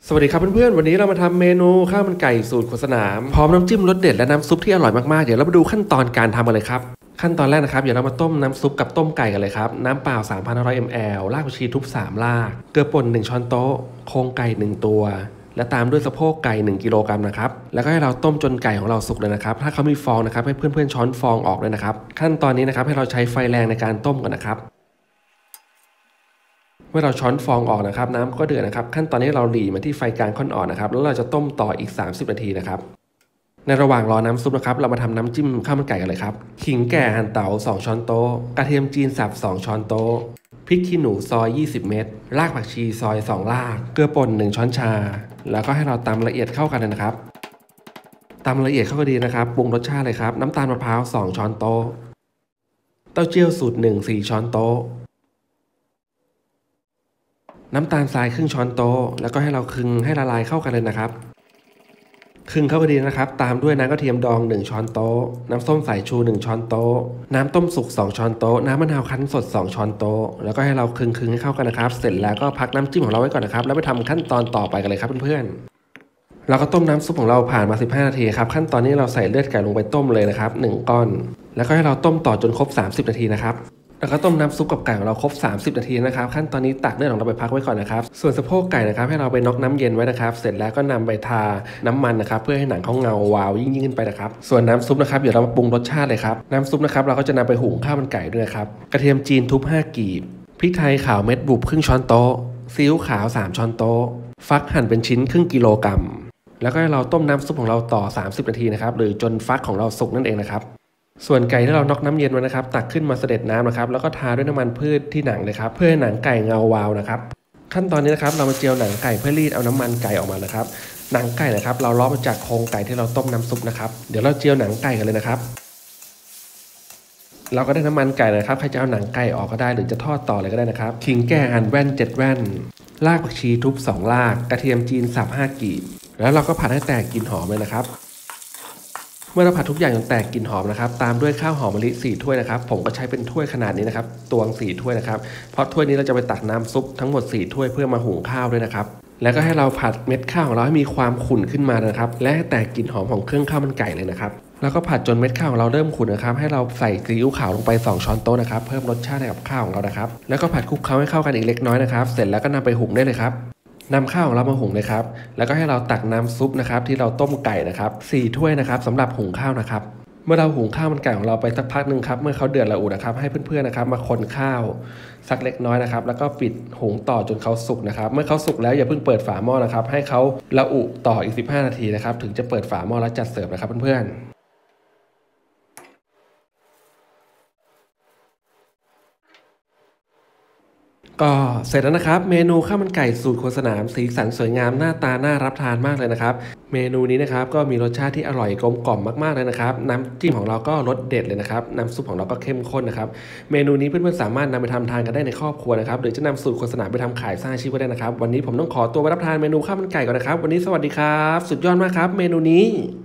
สวัสดีครับเพื่อนๆวันนี้เรามาทำเมนูข้าวมันไก่สูตรขวดสนามพร้อมน้ำจิ้มรสเด็ดและน้ำซุปที่อร่อยมากๆเดี๋ยวเรามาดูขั้นตอนการทำกันเลยครับขั้นตอนแรกนะครับเดี๋ยวเรามาต้มน้ำซุปกับต้มไก่กันเลยครับน้ำเปล่า 3,500 ml รากผักชีทุบ3รากเกลือป่น1ช้อนโต๊ะโครงไก่1ตัวและตามด้วยสะโพกไก่1กิโลกรัมนะครับแล้วก็ให้เราต้มจนไก่ของเราสุกเลยนะครับถ้าเขามีฟองนะครับให้เพื่อนๆช้อนฟองออกเลยนะครับขั้นตอนนี้นะครับให้เราใช้ไฟแรงในการต้มก่อนนะครับเมื่อเราช้อนฟองออกนะครับน้ำก็เดือดนะครับขั้นตอนนี้เราหลีมาที่ไฟกลางค่อนอ่อนนะครับแล้วเราจะต้มต่ออีก30นาทีนะครับในระหว่างรอน้ำซุปนะครับเรามาทำน้ำจิ้มข้าวมันไก่กันเลยครับขิงแก่หั่นเต๋า2ช้อนโต๊ะกระเทียมจีนสับ2ช้อนโต๊ะพริกขี้หนูซอย20เม็ดรากผักชีซอย2รากเกลือป่น1ช้อนชาแล้วก็ให้เราตำละเอียดเข้ากันเลยนะครับตำละเอียดเข้ากันดีนะครับปรุงรสชาติเลยครับน้ำตาลมะพร้าว2ช้อนโต๊ะเต้าเจี้ยวสูตร1 4ช้อนโต๊ะน้ำตาลทรายครึ่งช้อนโต๊ะแล้วก็ให้เราคึงให้ละลายเข้ากันเลยนะครับคึงเข้ากันดีนะครับตามด้วยน้ำกระเทียมดอง1ช้อนโต๊ะน้ำส้มสายชู1ช้อนโต๊ะน้ำต้มสุก2ช้อนโต๊ะน้ำมะนาวคั้นสด2ช้อนโต๊ะแล้วก็ให้เราคึงให้เข้ากันนะครับเสร็จแล้วก็พักน้ำจิ้มของเราไว้ก่อนนะครับแล้วไปทำขั้นตอนต่อไปกันเลยครับเพื่อนๆเราก็ต้มน้ำซุปของเราผ่านมา15นาทีครับขั้นตอนนี้เราใส่เลือดไก่ลงไปต้มเลยนะครับ1ก้อนแล้วก็ให้เราต้มต่อจนครบ30นาทีนะครับแล้วก็ต้มน้ำซุปกับไก่ของเราครบ30นาทีนะครับขั้นตอนนี้ตักเลือดของเราไปพักไว้ก่อนนะครับส่วนสะโพกไก่นะครับให้เราไปน็อกน้ำเย็นไว้นะครับเสร็จแล้วก็นำไปทาน้ำมันนะครับเพื่อให้หนังเขาเงาวาวยิ่งขึ้นไปนะครับส่วนน้ำซุปนะครับเดี๋ยวเรามาปรุงรสชาติเลยครับน้ำซุปนะครับเราก็จะนำไปหุงข้าวมันไก่ด้วยครับกระเทียมจีนทุบ5กีบพริกไทยขาวเม็ดบุบครึ่งช้อนโต๊ะซีอิ๊วขาว3ช้อนโต๊ะฟักหั่นเป็นชิ้นครึ่งกิโลกรัมแล้วก็ให้เราต้มน้ำซุปของเราต่อ30นาทีนะครับหรือจนฟักของเราสุกนั่นเองนะครับส่วนไก่ที่เราน็อกน้ำเย็นไว้นะครับตักขึ้นมาเสด็จน้ำนะครับแล้วก็ทาด้วยน้ำมันพืชที่หนังเลยครับเพื่อให้หนังไก่เงาวาวนะครับขั้นตอนนี้นะครับเรามาเจียวหนังไก่เพื่อรีดเอาน้ำมันไก่ออกมานะครับหนังไก่นะครับเราล้อมาจากโครงไก่ที่เราต้มน้ำซุปนะครับเดี๋ยวเราเจียวหนังไก่กันเลยนะครับเราก็ได้น้ำมันไก่นะครับใครจะเอาหนังไก่ออกก็ได้หรือจะทอดต่อเลยก็ได้นะครับขิงแก่หั่นแว่น7แว่นรากผักชีทุบ2รากกระเทียมจีนสับ5กีบแล้วเราก็ผัดให้แตกกลิ่นหอมเลยนะครับเมื่อเราผัดทุกอย่างจนแตกกลิ่นหอมนะครับตามด้วยข้าวหอมมะลิ4ถ้วยนะครับผมก็ใช้เป็นถ้วยขนาดนี้นะครับตวง4ถ้วยนะครับเพราะถ้วยนี้เราจะไปตักน้ำซุปทั้งหมด4ถ้วยเพื่อมาหุงข้าวด้วยนะครับแล้วก็ให้เราผัดเม็ดข้าวของเราให้มีความขุ่นขึ้นมานะครับและให้แตกกลิ่นหอมของเครื่องข้าวมันไก่เลยนะครับแล้วก็ผัดจนเม็ดข้าวของเราเริ่มขุ่นนะครับให้เราใส่ซีอิ๊วขาวลงไป2ช้อนโต๊ะนะครับเพิ่มรสชาติให้กับข้าวของเรานะครับแล้วก็ผัดคลุกเคล้าให้เข้ากันอีกเล็กน้อยนะครับเสร็จแล้วก็นำไปหุงได้เลยครับนำข้าวของเรามาหุงเลยครับแล้วก็ให้เราตักน้ำซุปนะครับที่เราต้มไก่นะครับ4ถ้วยนะครับสำหรับหุงข้าวนะครับเมื่อเราหุงข้าวมันไก่ของเราไปสักพักหนึ่งครับเมื่อเขาเดือดระอุนะครับให้เพื่อนๆนะครับมาคนข้าวสักเล็กน้อยนะครับแล้วก็ปิดหุงต่อจนเขาสุกนะครับเมื่อเขาสุกแล้วอย่าเพิ่งเปิดฝาหม้อนะครับให้เขาระอุต่ออีก15นาทีนะครับถึงจะเปิดฝาหม้อแล้วจัดเสิร์ฟนะครับเพื่อนๆก็เสร็จแล้วนะครับเมนูข้าวมันไก่สูตรโคสนามสีสันสวยงามหน้าตาน่ารับทานมากเลยนะครับเมนูนี้นะครับก็มีรสชาติที่อร่อยกลมกล่อมมากๆเลยนะครับน้ำจิ้มของเราก็รสเด็ดเลยนะครับน้ำซุปของเราก็เข้มข้นนะครับเมนูนี้เพื่อนๆสามารถนำไปทำทานกันได้ในครอบครัวนะครับหรือจะนำสูตรโคสนามไปทำขายสร้างอาชีพก็ได้นะครับวันนี้ผมต้องขอตัวไปรับทานเมนูข้าวมันไก่ก่อนนะครับวันนี้สวัสดีครับสุดยอดมากครับเมนูนี้